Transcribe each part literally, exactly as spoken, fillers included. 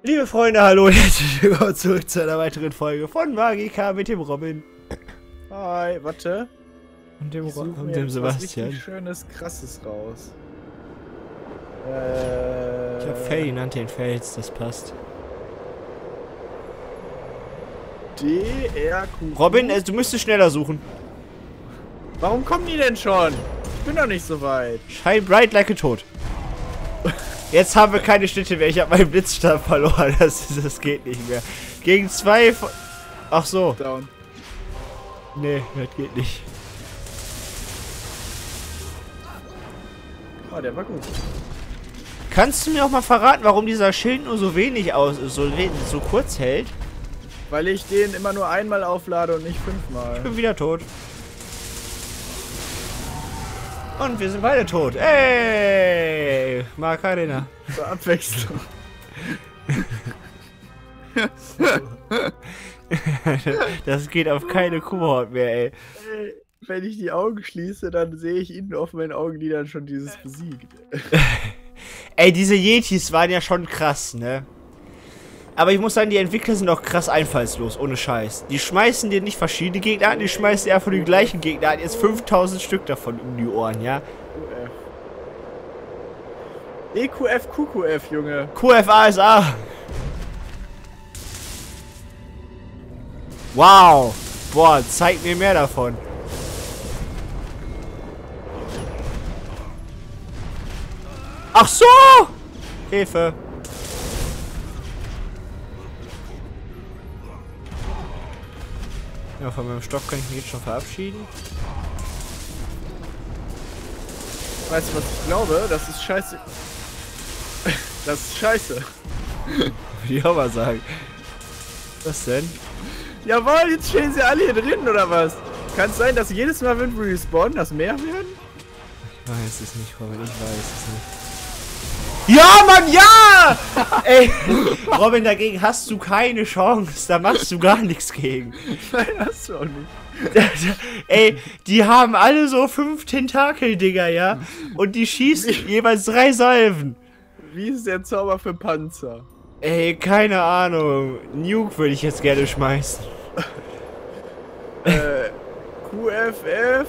Liebe Freunde, hallo und herzlich willkommen zurück zu einer weiteren Folge von Magica mit dem Robin. Hi, warte. Und dem, Ich Ro suche und mir dem jetzt Sebastian. Was richtig Schönes, Krasses raus. Äh, Ich hab Faye genannt, den Fels, das passt. D R Q. Robin, äh, du müsstest schneller suchen. Warum kommen die denn schon? Ich bin doch nicht so weit. Shine bright like a Tod. Jetzt haben wir keine Schnitte mehr. Ich habe meinen Blitzstab verloren. Das, das geht nicht mehr. Gegen zwei von... Ach so. Down. Nee, das geht nicht. Oh, der war gut. Kannst du mir auch mal verraten, warum dieser Schild nur so wenig aus... so, so kurz hält? Weil ich den immer nur einmal auflade und nicht fünfmal. Ich bin wieder tot. Und wir sind beide tot. Ey! Macarena. Zur Abwechslung. Das geht auf keine Kuhhaut mehr, ey. Ey, wenn ich die Augen schließe, dann sehe ich innen auf meinen Augenlidern schon dieses besiegt. Ey, diese Yetis waren ja schon krass, ne? Aber ich muss sagen, die Entwickler sind auch krass einfallslos, ohne Scheiß. Die schmeißen dir nicht verschiedene Gegner an, die schmeißen dir einfach die gleichen Gegner an. Jetzt fünftausend Stück davon um die Ohren, ja? E Q F, Q Q F, Junge. Q F A S A. Wow. Boah, zeig mir mehr davon. Ach so! Hilfe. Ja, von meinem Stock kann ich mich jetzt schon verabschieden. Weißt du, was ich glaube? Das ist scheiße. Das ist scheiße. Würde ich auch mal sagen. Was denn? Jawohl, jetzt stehen sie alle hier drin, oder was? Kann es sein, dass jedes Mal, wenn wir respawnen, das mehr werden? Ich weiß es nicht, Robin, ich weiß es nicht. Ja, Mann, ja! Ey, Robin, dagegen hast du keine Chance. Da machst du gar nichts gegen. Nein, hast du auch nicht. Ey, die haben alle so fünf Tentakel-Dinger, ja? Und die schießen jeweils drei Salven. Wie ist der Zauber für Panzer? Ey, keine Ahnung. Nuke würde ich jetzt gerne schmeißen. äh, Q F F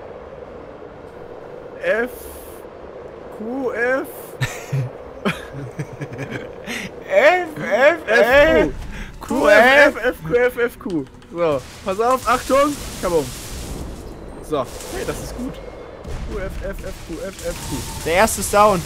F Q F F, F, F, Q F F F Q F F Q. So, pass auf, Achtung, Kabum. So, hey, das ist gut. Q F F F Q F F Q. Der erste ist down.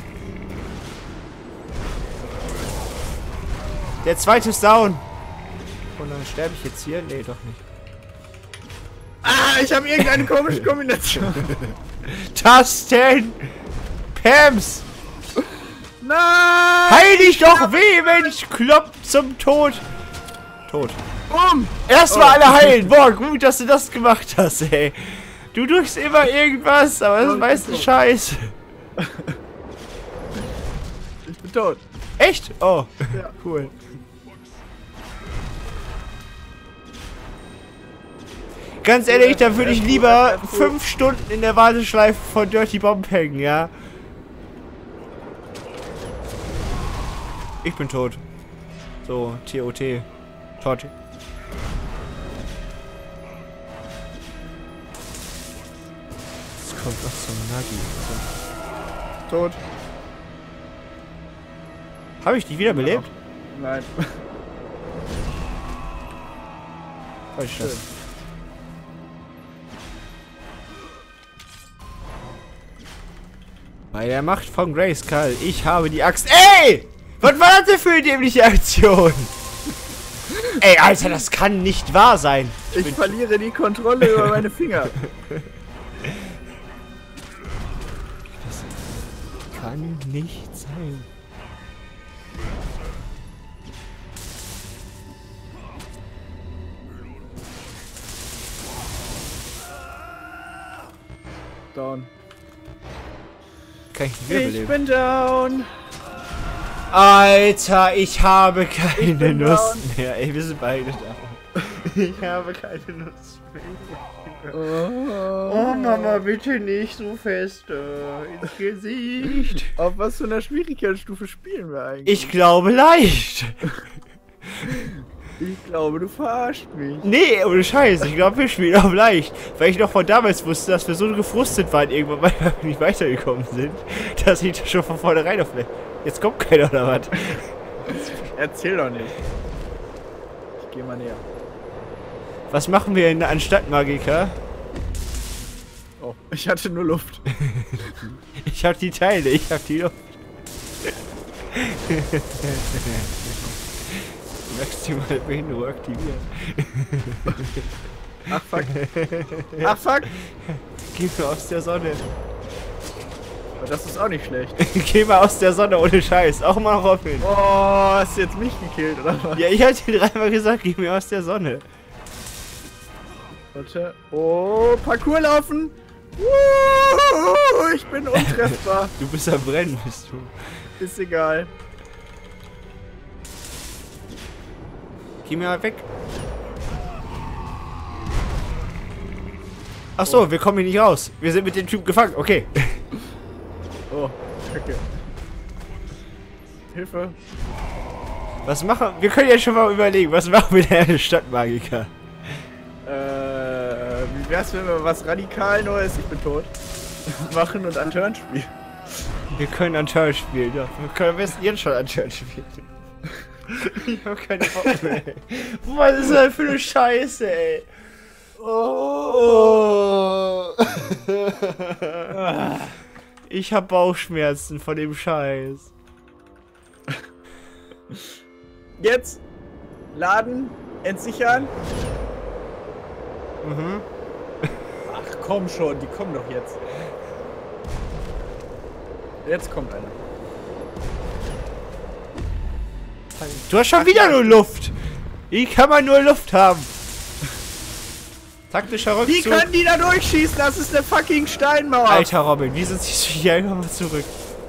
Der zweite ist down. Und dann sterbe ich jetzt hier? Nee, doch nicht. Ah, ich habe irgendeine komische Kombination. Tasten! Pams! Nein! Heil dich doch weh, Mensch! Klopp zum Tod! Tot. Bumm! Erstmal Oh. alle heilen! Boah, gut, dass du das gemacht hast, ey. Du drückst immer irgendwas, aber das ist meistens Scheiße. Ich bin tot. Echt? Oh, Ja. cool. Ganz ehrlich, da würde ich lieber fünf Stunden in der Warteschleife von Dirty Bomb hängen, ja? Ich bin tot. So, T O T. Tot. Jetzt kommt noch so ein Nagi. Tot. Habe ich dich wiederbelebt? Nein. Falsch das. Bei der Macht von Grayskull, ich habe die Axt. Ey! Was war das denn für eine dämliche Aktion? Ey, Alter, das kann nicht wahr sein. Ich, ich verliere die Kontrolle über meine Finger. Das kann nicht sein. Down. Kann ich nicht wiederbeleben? Ich bin down. Alter, ich habe keine bin Lust down. mehr. Ey, wir sind beide da. Ich habe keine Lust mehr. Oh, Mama, bitte nicht so fest äh, ins Gesicht. Auf was für einer Schwierigkeitsstufe spielen wir eigentlich? Ich glaube leicht. Ich glaube, du verarschst mich. Nee, ohne Scheiß. Ich glaube, wir spielen auf leicht. Weil ich noch von damals wusste, dass wir so gefrustet waren irgendwann, weil wir nicht weitergekommen sind, dass ich das schon von vornherein auf... Jetzt kommt keiner oder was? Erzähl doch nicht. Ich geh mal näher. Was machen wir denn anstatt Magiker? Oh, ich hatte nur Luft. Ich hab die Teile, ich hab die Luft. Maximale Behinderung aktivieren. Ach fuck. Ach fuck. Geh mal aus der Sonne. Das ist auch nicht schlecht. Geh mal aus der Sonne ohne Scheiß. Auch mal Robin. Oh, hast du jetzt mich gekillt, oder was? Ja, ich hab dir dreimal gesagt, geh mir aus der Sonne. Warte. Oh, Parkour laufen. Uh, ich bin untreffbar. Du bist am Brennen, bist du. Ist egal. Geh mir mal weg. Ach so, wir kommen hier nicht raus. Wir sind mit dem Typ gefangen. Okay. Oh, Kacke. Hilfe. Was machen wir? Wir können ja schon mal überlegen, was machen wir denn als Stadtmagiker? Äh, wie wär's, wenn wir was radikal Neues, ich bin tot, machen und ein Turn spielen? Wir können an Turn spielen, ja. Wir können am besten jetzt schon an Turn spielen. Ich hab keine Bock mehr, ey. Was ist das für eine Scheiße, ey? Oh. Ich hab Bauchschmerzen von dem Scheiß. Jetzt laden, entsichern. Mhm. Ach komm schon, die kommen doch jetzt. Jetzt kommt einer. Du hast schon wieder nur Luft. Wie kann man nur Luft haben? Taktischer Rückzug. Wie können die da durchschießen? Das ist eine fucking Steinmauer. Alter Robin, wieso ziehst du hier einfach mal zurück?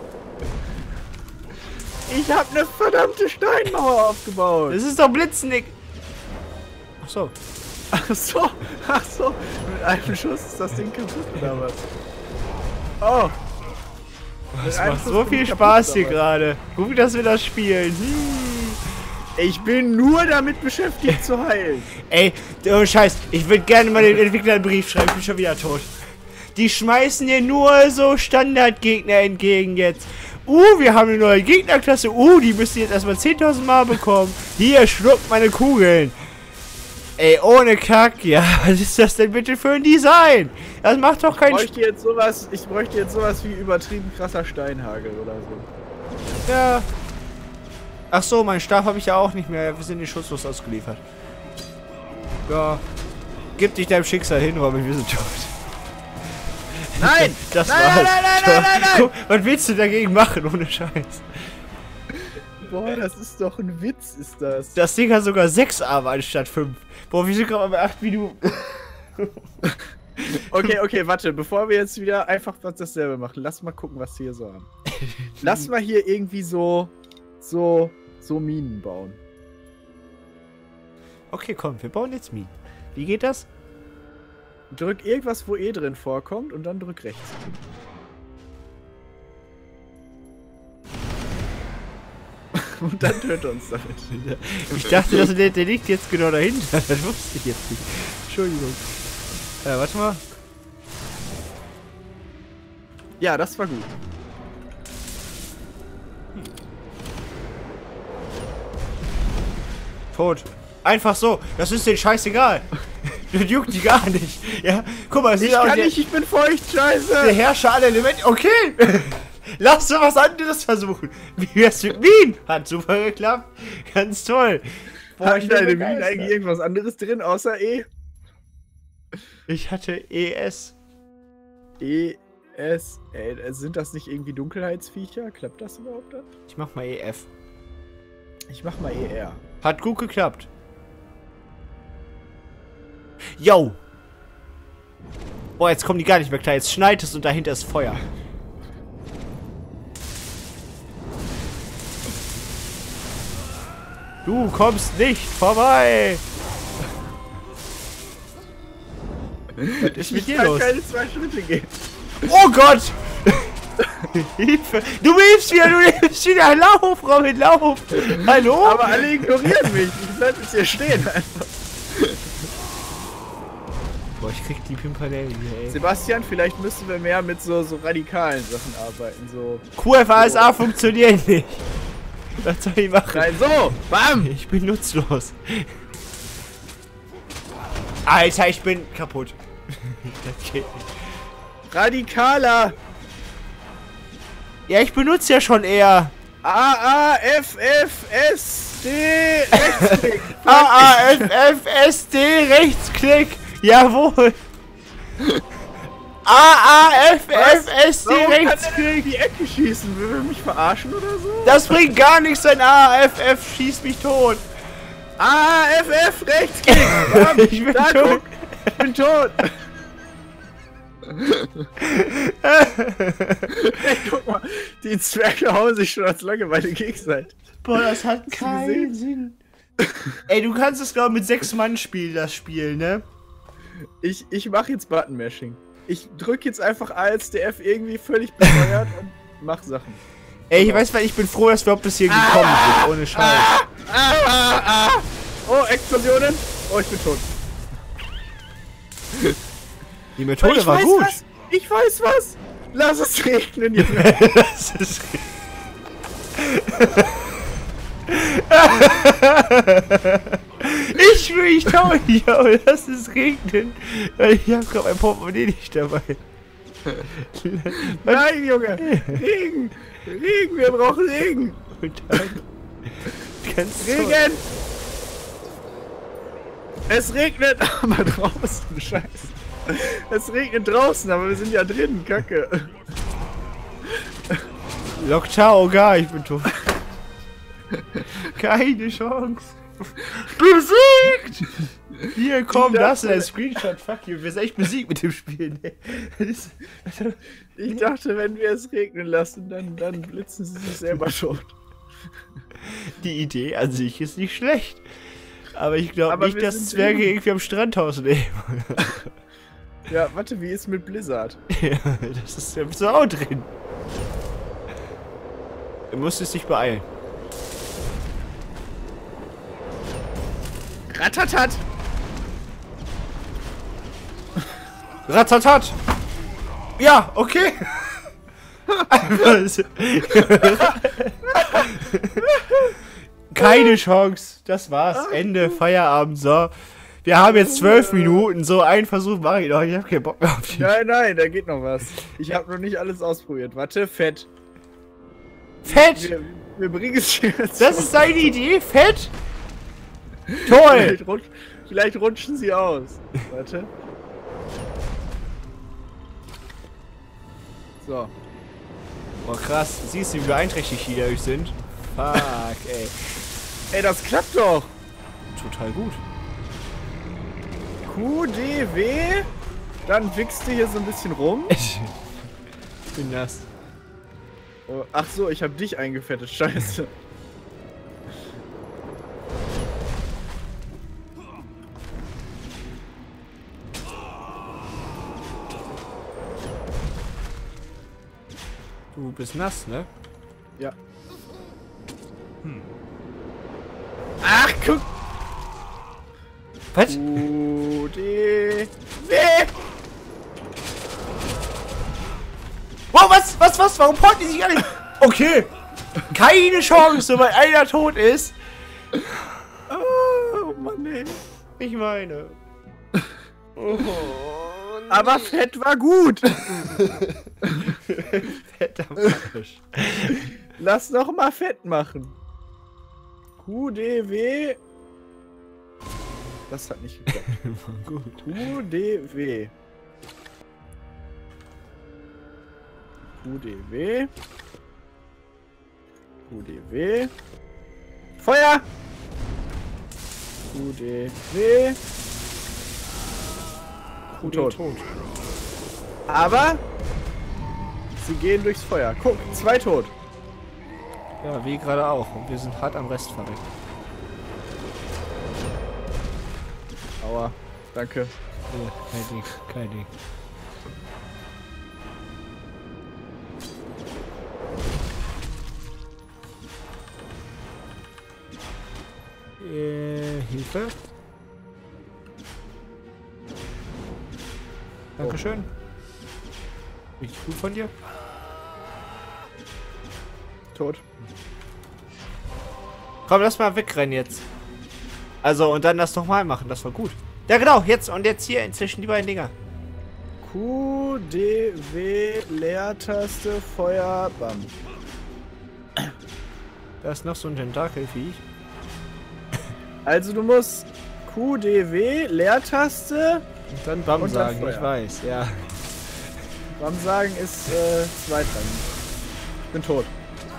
Ich hab eine verdammte Steinmauer aufgebaut. Das ist doch Blitznick. Ach so. Ach so, ach so. Mit einem Schuss ist das Ding kaputt oder was? Oh. Es macht so viel Spaß hier gerade. Gut, dass wir das spielen. Ich bin nur damit beschäftigt zu heilen. Ey, oh Scheiß, ich würde gerne mal den Entwicklern einen Brief schreiben, ich bin schon wieder tot. Die schmeißen dir nur so Standardgegner entgegen jetzt. Uh, wir haben eine neue Gegnerklasse. Uh, die müssen jetzt erstmal zehntausend Mal bekommen. Hier, schluckt meine Kugeln. Ey, ohne Kack, ja, was ist das denn bitte für ein Design? Das macht doch keinen Ich bräuchte jetzt sowas, ich bräuchte jetzt sowas wie übertrieben krasser Steinhagel oder so. Ja. Ach so, meinen Stab habe ich ja auch nicht mehr. Wir sind nicht schutzlos ausgeliefert. Ja. Gib dich deinem Schicksal hin, Robin, wir sind tot. Nein! Das nein, war's. nein, nein, nein, nein, nein, nein! Guck, was willst du dagegen machen, ohne Scheiß? Boah, das ist doch ein Witz, ist das. Das Ding hat sogar sechs Arme anstatt fünf. Boah, wir sind gerade bei acht Minuten. Okay, okay, warte, bevor wir jetzt wieder einfach was dasselbe machen, lass mal gucken, was wir hier so haben. Lass mal hier irgendwie so, so, so Minen bauen. Okay, komm, wir bauen jetzt Minen. Wie geht das? Drück irgendwas, wo E drin vorkommt und dann drück rechts. Und dann töte uns damit. Ich dachte, dass der, der liegt jetzt genau dahinter. Das wusste ich jetzt nicht. Entschuldigung. Ja, warte mal. Ja, das war gut. Tot. Einfach so. Das ist denen scheißegal. Das juckt die gar nicht. Ja, guck mal, es Ich ist auch kann der, nicht, ich bin feucht, scheiße. der Herrscher aller Elemente. Okay. Lass du was anderes versuchen. Wie wär's mit Minen? Hat super geklappt. Ganz toll. Boah, Hat ich bin deine Minen begeistert. eigentlich irgendwas anderes drin, außer E? Ich hatte E S. E, S, ey, sind das nicht irgendwie Dunkelheitsviecher? Klappt das überhaupt dann? Ich mach mal E F. Ich mach mal E R. Hat gut geklappt. Yo. Boah, jetzt kommen die gar nicht mehr klar. Jetzt schneit es und dahinter ist Feuer. Du kommst nicht vorbei. Was ist mit Ich dir kann los? keine zwei Schritte gehen. Oh Gott! Hilfe! Du hilfst wieder, du hilfst wieder! Lauf, Robin, lauf! Hallo? Aber alle ignorieren mich. Ich bleib jetzt hier stehen einfach. Boah, ich krieg die Pimpernellen hier, ey. Sebastian, vielleicht müssen wir mehr mit so, so radikalen Sachen arbeiten. So. Q F A S A funktioniert nicht. Was soll ich machen? Nein, so! Bam! Ich bin nutzlos. Alter, ich bin kaputt. Das geht nicht. Radikaler! Ja, ich benutze ja schon eher. A A F F S D Rechtsklick! A A F F S D Rechtsklick. Jawohl. A A F F S D Warum kann der denn in Rechtsklick. die Ecke schießen? Will er mich verarschen oder so? Das bringt gar nichts, ein A A F F schießt mich tot. A A F F Rechtsklick! Bam. Ich bin Da, tot. guck, ich bin tot! Hey, guck mal, die Zwerge hauen sich schon als Langeweile gegenseitig. Boah, das hat Hast du keinen gesehen? Sinn. Ey, du kannst es, glaube ich, mit sechs Mann spielen, das Spiel, ne? Ich, ich mach jetzt Button-Mashing. Ich drück jetzt einfach A S D F irgendwie völlig bescheuert und mach Sachen. Ey, ich weiß, weil ich bin froh, dass wir überhaupt bis hier gekommen sind, ohne Scheiß. Ah, ah, ah. Oh, Explosionen! Oh, ich bin tot. Die Methode ich war weiß gut. was! Ich weiß was! Lass es regnen, Junge! Das ist ich will nicht tausend, aber lass es regnen. Weil ich hab grad mein Portemonnaie nicht dabei. Nein, Junge! Regen! Regen! Wir brauchen Regen! Und dann kannst du- Regen! Es regnet aber draußen, scheiße. Es regnet draußen, aber wir sind ja drin, Kacke. Lokchao, gar, ich bin tot. Keine Chance. Besiegt! Hier, komm, das ist ein Screenshot. Fuck you, wir sind echt besiegt mit dem Spiel. Ne? Das ist, also, Ich dachte, wenn wir es regnen lassen, dann, dann blitzen sie sich selber tot. die Idee an sich ist nicht schlecht. Aber ich glaube Aber nicht, wir dass sind Zwerge drin. irgendwie am Strandhaus leben. Ja, warte, wie ist mit Blizzard? Ja, das ist ja bist du auch drin. Du musstest dich beeilen. Ratatat! Ratatat! Ja, okay! Keine Chance. Das war's. Ende. Feierabend. So. Wir haben jetzt zwölf Minuten. So, einen Versuch mache ich noch. Ich hab keinen Bock mehr auf den. Nein, nein, da geht noch was. Ich habe noch nicht alles ausprobiert. Warte, Fett. Fett! Wir, wir bringen es jetzt. Das ist deine Idee? Fett? Toll! Vielleicht, rutsch, vielleicht rutschen sie aus. Warte. So. Oh krass. Siehst du, wie beeinträchtigt die dadurch sind? Fuck, ey. Ey, das klappt doch. Total gut. Q, D, W. Dann wichst du hier so ein bisschen rum. Ich bin nass. Oh, ach so, ich habe dich eingefettet. Scheiße. Du bist nass, ne? Ja. Ach, guck. Was? Q, D, W. Oh, was? Was? Was? Warum porten die sich alle? Okay. Keine Chance, weil einer tot ist. Oh, Mann, ey. Ich meine. Oh, Aber Fett war gut. fetter Arsch. Lass noch mal Fett machen. Q, D, W. Das hat nicht geklappt. Gut. Q, D, W. Q, D, W. Q, D, W. Feuer! Q, D, W. Q, tot. tot. Aber sie gehen durchs Feuer. Guck, zwei tot. Ja, wie gerade auch. Und wir sind hart am Rest verreckt. Aua, danke. Nee, kein Ding, kein Ding. Äh, Hilfe. Dankeschön. Richtig gut von dir. Tot. Komm, lass mal wegrennen jetzt. Also, und dann das nochmal machen. Das war gut. Ja, genau. Jetzt und jetzt hier inzwischen die beiden Dinger. Q, D, W, Leertaste, Feuer, Bam. Da ist noch so ein Tentakelviech. Also du musst Q, D, W, Leertaste. Und dann Bam Und dann sagen, ich Feuer. weiß, ja. Bam sagen ist äh, zweitrangig. Ich bin tot.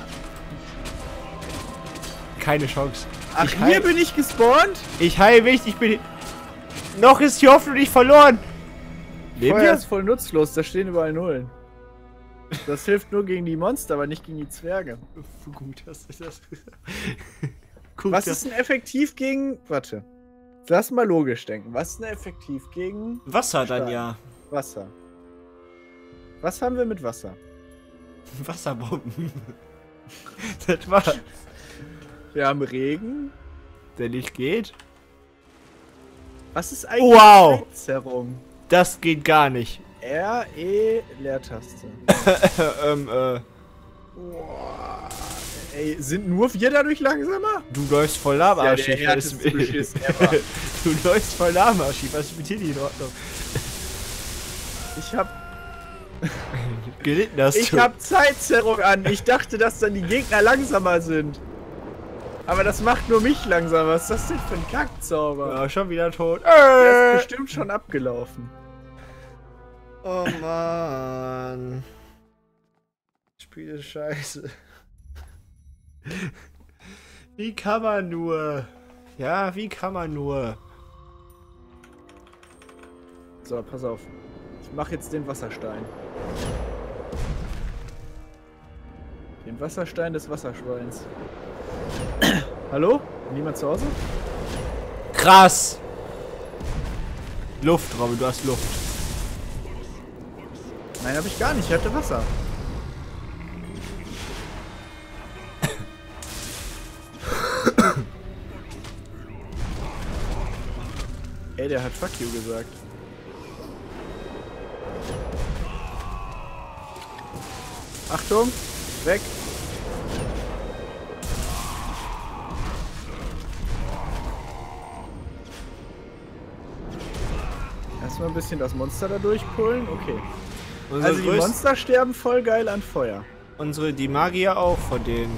Keine Chance. Ach, ich hier heil, bin ich gespawnt? ich heil mich, ich bin... Noch ist die Hoffnung nicht verloren. Leben Feuer wir? ist voll nutzlos, da stehen überall Nullen. Das hilft nur gegen die Monster, aber nicht gegen die Zwerge. Gut, dass du das Gut, Was das ist denn effektiv gegen... Warte. Lass mal logisch denken. Was ist denn effektiv gegen Wasser dann Stein? ja. Wasser? Was haben wir mit Wasser? Wasserbomben. Das war... Wir haben Regen. Der nicht geht. Was ist eigentlich Wow. Zeitzerrung? Das geht gar nicht. R, E, Leertaste. ähm, äh... Boah. Ey, sind nur wir dadurch langsamer? Du läufst voll Lava, Ja, der Schief. härteste Beschiss ever. Du läufst voll Lava, Schief. Was ist mit dir nicht in Ordnung? Ich hab, Gelitten hast ich du. hab Zeitzerrung an. Ich dachte, dass dann die Gegner langsamer sind. Aber das macht nur mich langsamer. Was ist das denn für ein Kackzauber? Ja, schon wieder tot. Der Äh. ist bestimmt schon abgelaufen. Oh Mann. Spiel ist scheiße. Wie kann man nur? Ja, wie kann man nur? So, pass auf. Ich mach jetzt den Wasserstein. Den Wasserstein des Wasserschweins. Hallo? Niemand zu Hause? Krass. Luft, Robin, du hast Luft. Nein, hab ich gar nicht. Ich hatte Wasser. Ey, der hat Fuck you gesagt. Achtung! Weg! Erstmal ein bisschen das Monster da durchpullen. Okay. Unsere, Also die größten- Monster sterben voll geil an Feuer. unsere, die Magier auch von denen.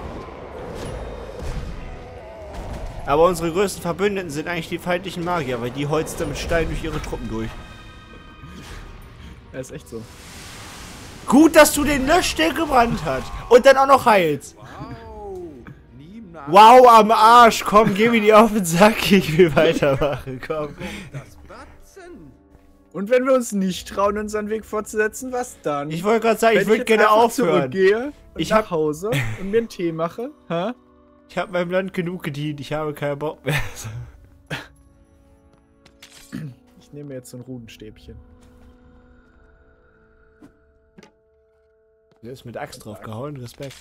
Aber unsere größten Verbündeten sind eigentlich die feindlichen Magier, weil die holzen mit Stein durch ihre Truppen durch. Ja, ist echt so. Gut, dass du den löscht, der gebrannt hat. Und dann auch noch heilst. Wow, am Arsch. Komm, geh mir die auf den Sack. Ich will weitermachen. Komm. Und wenn wir uns nicht trauen, unseren Weg fortzusetzen, was dann? Ich wollte gerade sagen, ich Wenn würde jetzt gerne einfach aufhören. zurückgehe und Ich nach hab- Hause und mir einen Tee mache. Hä? Ich habe meinem Land genug gedient. Ich habe keinen Bock mehr. Ich nehme jetzt so ein Rudenstäbchen. Der ist mit Axt drauf gehauen. Respekt.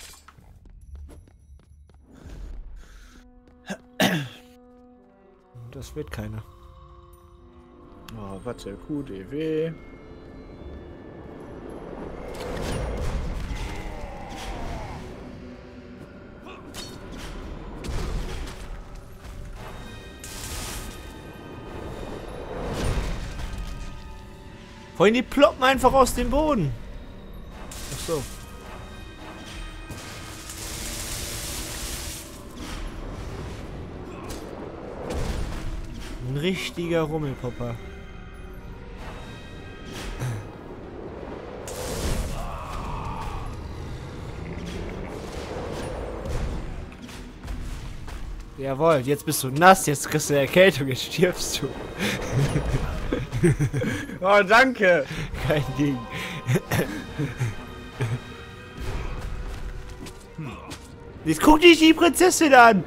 Das wird keiner. Oh, warte. Q, D, W. Vorhin die ploppen einfach aus dem Boden. Ach so. Ein richtiger Rummelpopper. Jawohl, jetzt bist du nass, jetzt kriegst du eine Erkältung, jetzt stirbst du. Oh, danke! Kein Ding. Jetzt guck dich die Prinzessin an!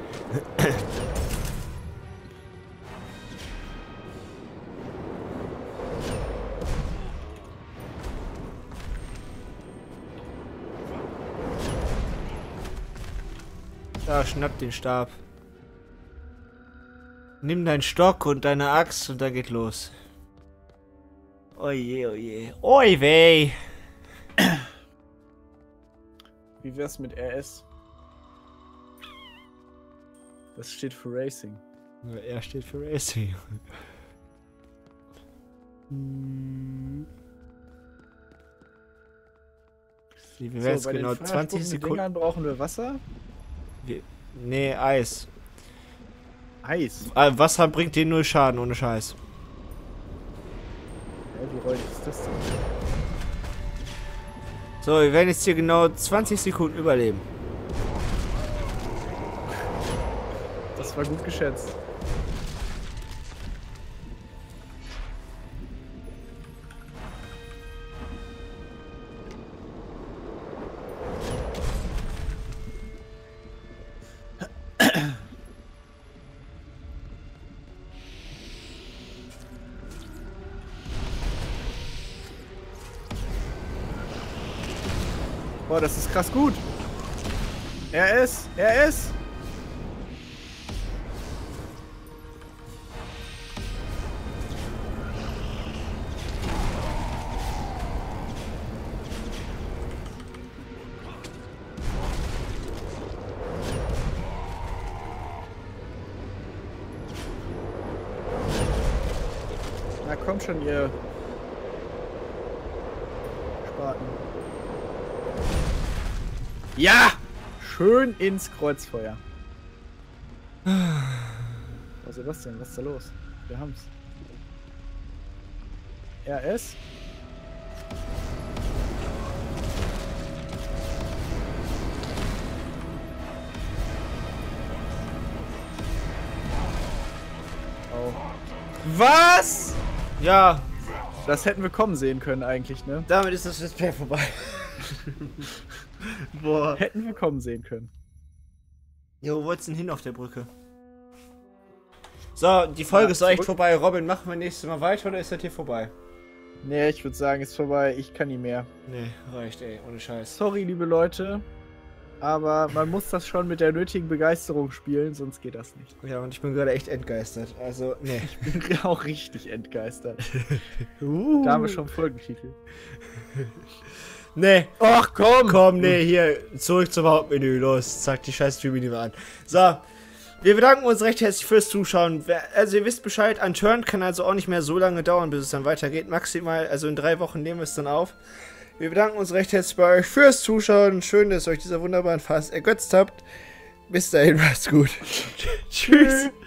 Ah, schnapp den Stab. Nimm deinen Stock und deine Axt und dann geht los. Oje, oje. Oi weh. Wie wär's mit R S? Das steht für Racing. Ja, R steht für Racing. Wie wäre es so, bei genau? den zwanzig Sekunden. Dingern brauchen wir Wasser? Wir, nee, Eis. Eis? Ah, Wasser bringt dir null Schaden, ohne Scheiß. Hä, wie räudig ist das denn? So, wir werden jetzt hier genau zwanzig Sekunden überleben. Das war gut geschätzt. Boah, das ist krass gut. R S, R S. Na kommt schon, ihr Spaten. Ja! Schön ins Kreuzfeuer. Was ist das denn? Was ist da los? Wir haben's. R S. Oh. Was? Ja, Das hätten wir kommen sehen können eigentlich, ne? damit ist das Display vorbei. Boah. Hätten wir kommen sehen können. Jo, wo wolltest du denn hin auf der Brücke? So, die Folge Ja, ist echt zurück. vorbei. Robin, machen wir nächstes Mal weiter oder ist das hier vorbei? Nee, ich würde sagen, ist vorbei. Ich kann nie mehr. Nee, reicht, ey, ohne Scheiß. Sorry, liebe Leute. Aber man muss das schon mit der nötigen Begeisterung spielen, sonst geht das nicht. Ja, und ich bin gerade echt entgeistert. Also, nee. Ich bin auch richtig entgeistert. uh. Da haben wir schon Folgentitel. Nee. Ach komm! Komm, nee, hier, zurück zum Hauptmenü. Los, zack, die scheiß Streaming nehmen wir an. So. Wir bedanken uns recht herzlich fürs Zuschauen. Also ihr wisst Bescheid, ein Turn kann also auch nicht mehr so lange dauern, bis es dann weitergeht. Maximal, also in drei Wochen nehmen wir es dann auf. Wir bedanken uns recht herzlich bei euch fürs Zuschauen. Schön, dass ihr euch dieser wunderbaren Phase ergötzt habt. Bis dahin, macht's gut. Tschüss.